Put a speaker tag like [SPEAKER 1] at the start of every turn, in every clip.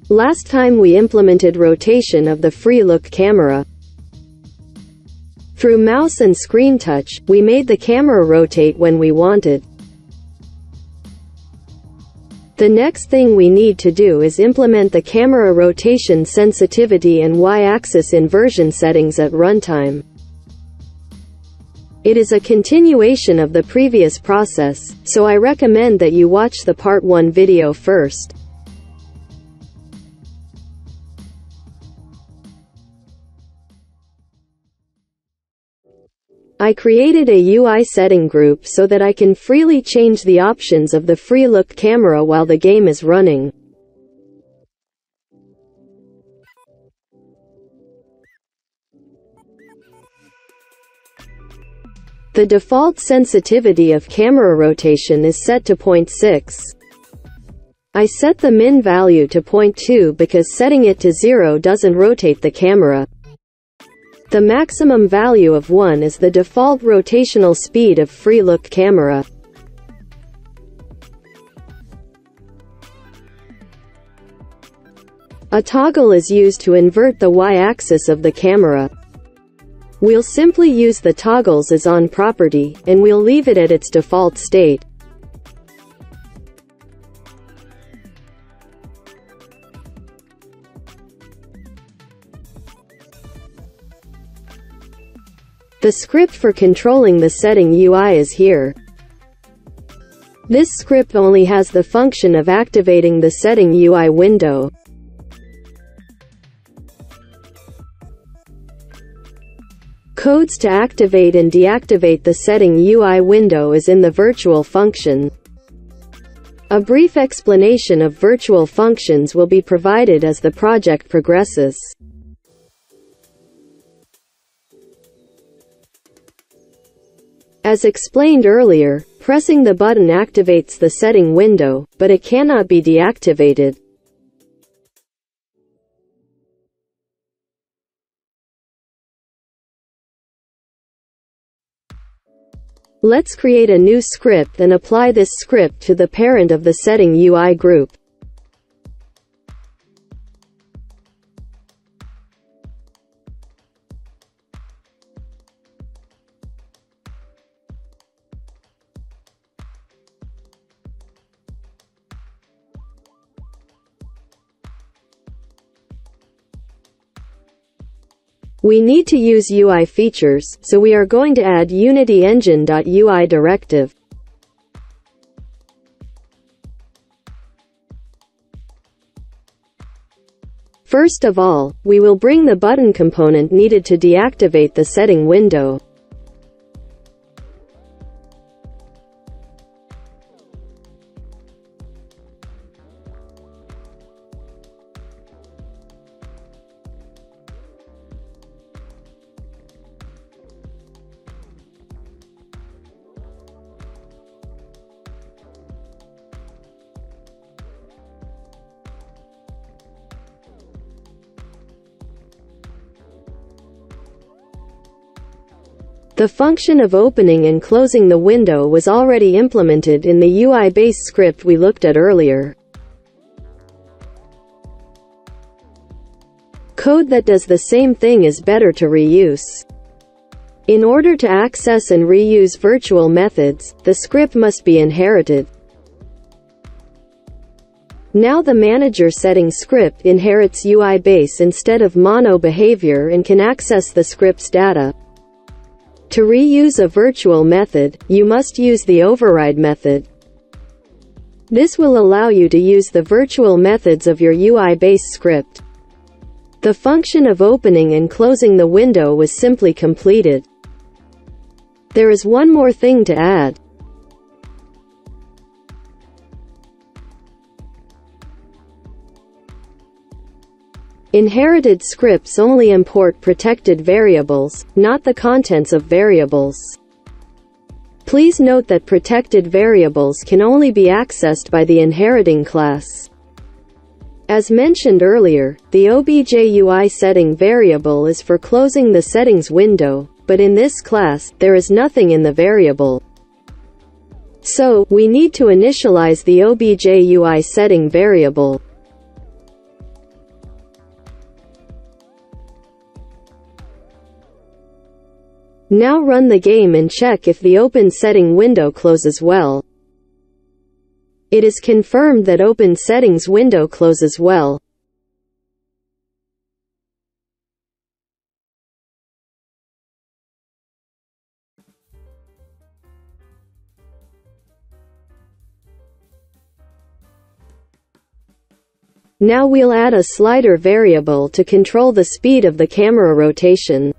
[SPEAKER 1] Last time we implemented rotation of the FreeLook camera. Through mouse and screen touch, we made the camera rotate when we wanted. The next thing we need to do is implement the camera rotation sensitivity and Y-axis inversion settings at runtime. It is a continuation of the previous process, so I recommend that you watch the part 1 video first. I created a UI setting group so that I can freely change the options of the FreeLook camera while the game is running. The default sensitivity of camera rotation is set to 0.6. I set the min value to 0.2 because setting it to 0 doesn't rotate the camera. The maximum value of 1 is the default rotational speed of FreeLook camera. A toggle is used to invert the Y-axis of the camera. We'll simply use the toggles as on property, and we'll leave it at its default state. The script for controlling the setting UI is here. This script only has the function of activating the setting UI window. Codes to activate and deactivate the setting UI window is in the virtual function. A brief explanation of virtual functions will be provided as the project progresses. As explained earlier, pressing the button activates the setting window, but it cannot be deactivated. Let's create a new script and apply this script to the parent of the setting UI group. We need to use UI features, so we are going to add UnityEngine.UI directive. First of all, we will bring the button component needed to deactivate the setting window. The function of opening and closing the window was already implemented in the UI base script we looked at earlier. Code that does the same thing is better to reuse. In order to access and reuse virtual methods, the script must be inherited. Now the manager setting script inherits UI base instead of mono behavior and can access the script's data. To reuse a virtual method, you must use the override method. This will allow you to use the virtual methods of your UI-based script. The function of opening and closing the window was simply completed. There is one more thing to add. Inherited scripts only import protected variables, not the contents of variables. Please note that protected variables can only be accessed by the inheriting class. As mentioned earlier, the OBJUI setting variable is for closing the settings window, but in this class, there is nothing in the variable. So, we need to initialize the OBJUI setting variable. Now run the game and check if the Open Setting window closes well. It is confirmed that Open Settings window closes well. Now we'll add a slider variable to control the speed of the camera rotation.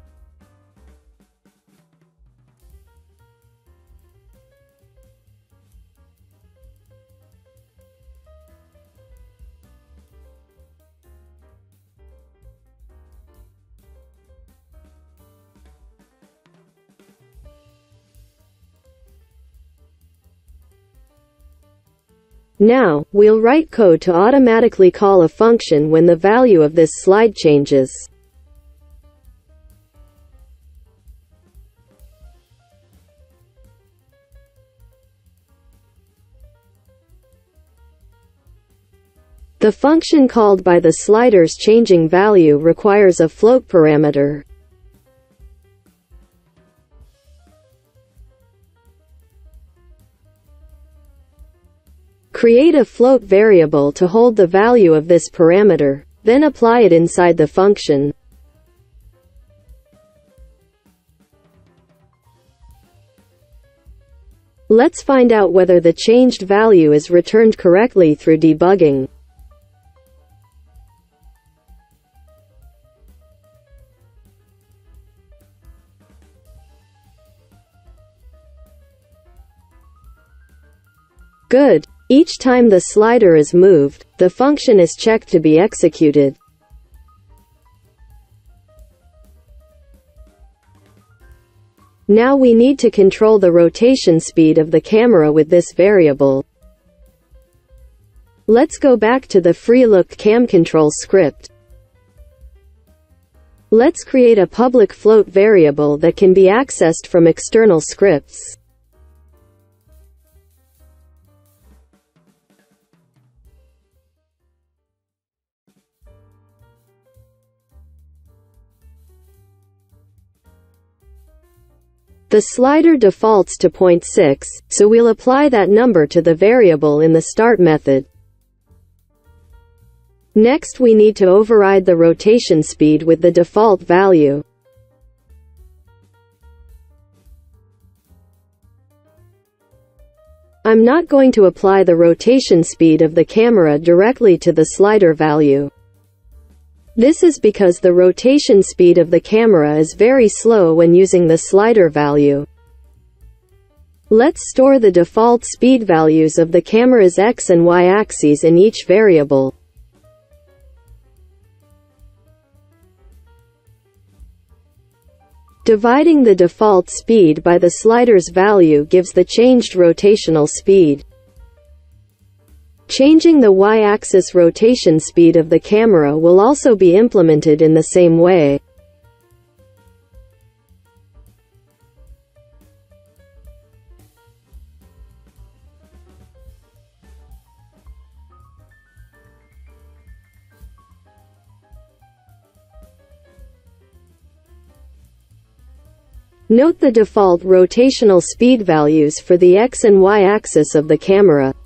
[SPEAKER 1] Now, we'll write code to automatically call a function when the value of this slide changes. The function called by the slider's changing value requires a float parameter. Create a float variable to hold the value of this parameter, then apply it inside the function. Let's find out whether the changed value is returned correctly through debugging. Good. Each time the slider is moved, the function is checked to be executed. Now we need to control the rotation speed of the camera with this variable. Let's go back to the FreeLookCamControl script. Let's create a public float variable that can be accessed from external scripts. The slider defaults to 0.6, so we'll apply that number to the variable in the start method. Next we need to override the rotation speed with the default value. I'm not going to apply the rotation speed of the camera directly to the slider value. This is because the rotation speed of the camera is very slow when using the slider value. Let's store the default speed values of the camera's X and Y axes in each variable. Dividing the default speed by the slider's value gives the changed rotational speed. Changing the y-axis rotation speed of the camera will also be implemented in the same way. Note the default rotational speed values for the X and Y axis of the camera.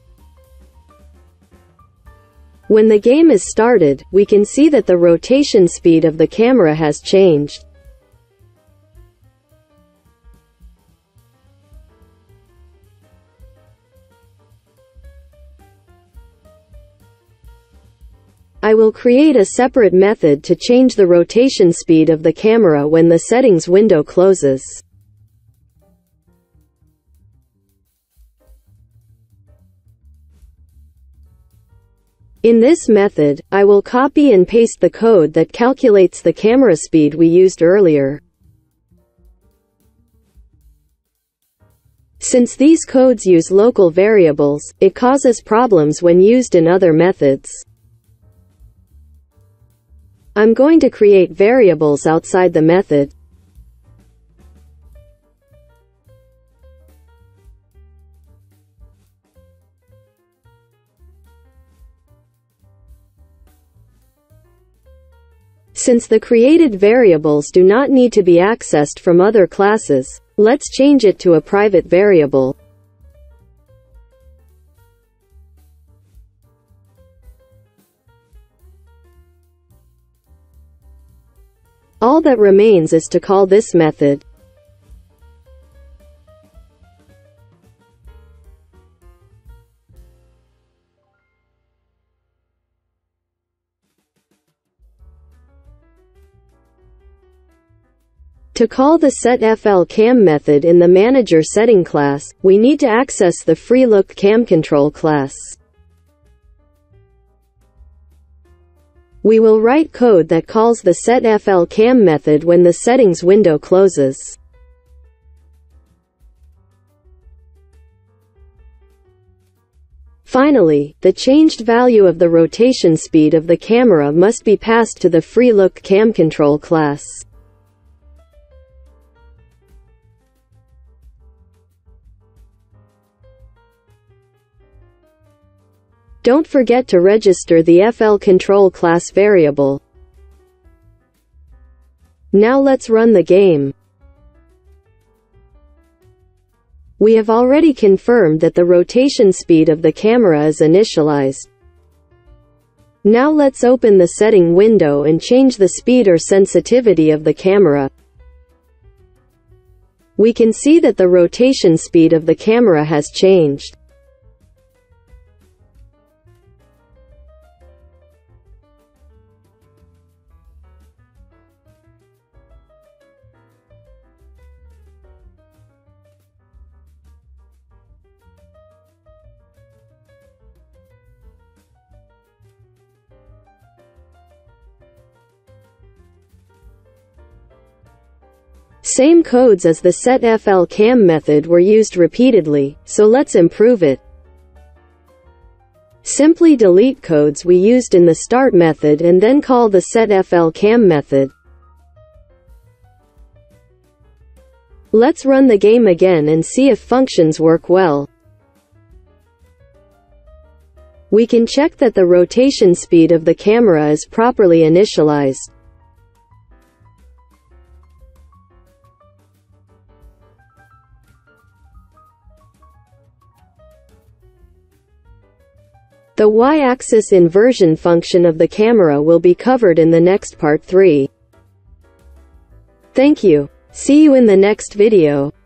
[SPEAKER 1] When the game is started, we can see that the rotation speed of the camera has changed. I will create a separate method to change the rotation speed of the camera when the settings window closes. In this method, I will copy and paste the code that calculates the camera speed we used earlier. Since these codes use local variables, it causes problems when used in other methods. I'm going to create variables outside the method. Since the created variables do not need to be accessed from other classes, let's change it to a private variable. All that remains is to call this method. To call the setFLCam method in the Manager setting class, we need to access the FreeLookCamControl class. We will write code that calls the setFLCam method when the settings window closes. Finally, the changed value of the rotation speed of the camera must be passed to the FreeLookCamControl class. Don't forget to register the FLControl class variable. Now let's run the game. We have already confirmed that the rotation speed of the camera is initialized. Now let's open the setting window and change the speed or sensitivity of the camera. We can see that the rotation speed of the camera has changed. Same codes as the setFLCam method were used repeatedly, so let's improve it. Simply delete codes we used in the start method and then call the setFLCam method. Let's run the game again and see if functions work well. We can check that the rotation speed of the camera is properly initialized. The y-axis inversion function of the camera will be covered in the next part 3. Thank you. See you in the next video.